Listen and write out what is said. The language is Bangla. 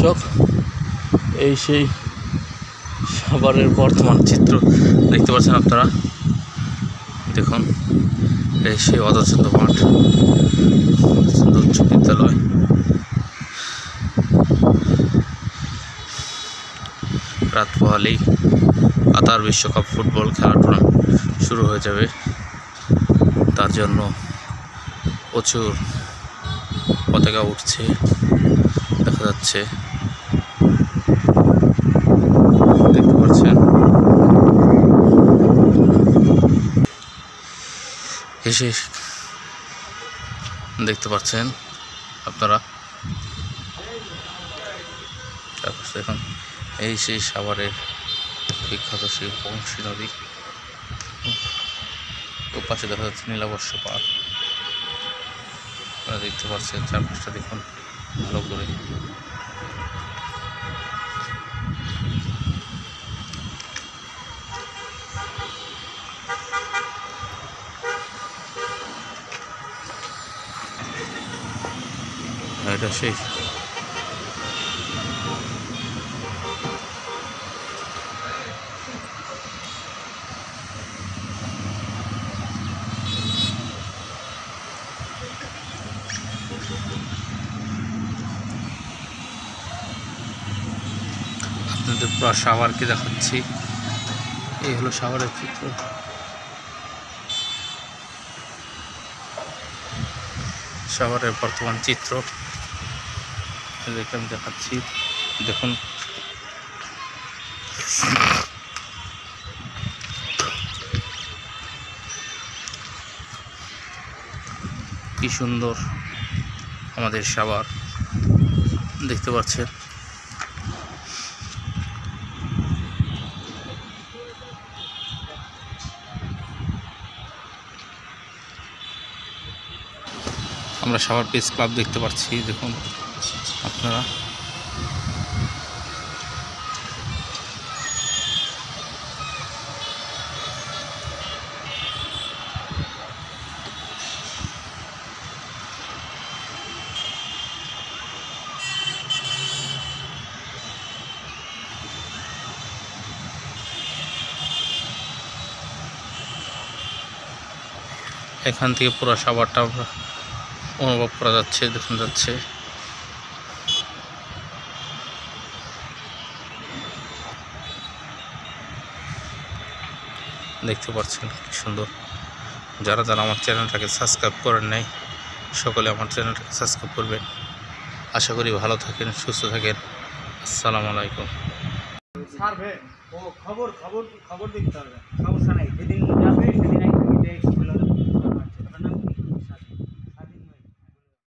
দর্শক, এই সেই সাভারের বর্তমান চিত্র দেখতে পাচ্ছেন আপনারা। দেখুন, এই সেই অধচন্দ্র মাঠ, উচ্চ বিদ্যালয়। রাত পোহালেই কাতার বিশ্বকাপ ফুটবল খেলাটা শুরু হয়ে যাবে। তার জন্য প্রচুর পতাকা উঠছে দেখা যাচ্ছে, দেখতে পাচ্ছেন। এসে দেখতে পাচ্ছেন আপনারা। তারপর এখন এই সেই সাভারের বিখ্যাত সেই বংশী নদী, ও পাশে দেখা যাচ্ছে নীলাবর্ষ পার্ক। আপনারা দেখতে পাচ্ছেন, চারপাশটা দেখুন ভালো করে। এটা সেই আপনাদের পুরো সাভারকে দেখাচ্ছি। এই হলো সাভারের চিত্র। সাভারের বর্তমান চিত্র আমি দেখাচ্ছি। দেখুন, কি সুন্দর আমাদের সাভার, দেখতে পাচ্ছেন। আমরা সাভার প্রেস ক্লাব দেখতে পাচ্ছি, দেখুন আপনারা। এখান থেকে পুরো সাভারটা অনুভব করা যাচ্ছে, দেখুন যাচ্ছে। দেখতে পাচ্ছেন কি সুন্দর। যারা আমার চ্যানেলটাকে সাবস্ক্রাইব করেন নাই, সকলে আমার চ্যানেলটাকে সাবস্ক্রাইব করবেন। আশা করি ভালো থাকেন, সুস্থ থাকেন। আসসালামু আলাইকুম। খবর খবর খবর দেখতে হবে, সমস্যা নাই, যেদিন যাবে সেদিন